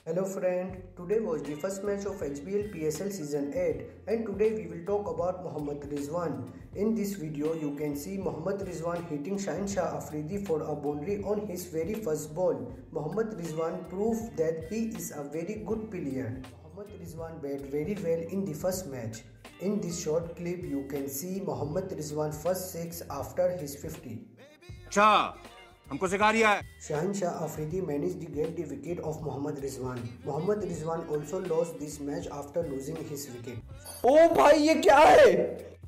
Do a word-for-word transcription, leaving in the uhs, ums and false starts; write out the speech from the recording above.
Hello friend, today was the first match of H B L P S L season eight and today we will talk about Mohammad Rizwan. In this video you can see Mohammad Rizwan hitting Shaheen Shah Afridi for a boundary on his very first ball. Mohammad Rizwan proved that he is a very good player. Mohammad Rizwan bat very well in the first match. In this short clip you can see Mohammad Rizwan first six after his fifty. अच्छा हमको सिखा रिया है। Shaheen Shah Afridi managed to get the wicket of Mohammad Rizwan. Mohammad Rizwan also lost this match after losing his wicket. ओ भाई ये क्या है?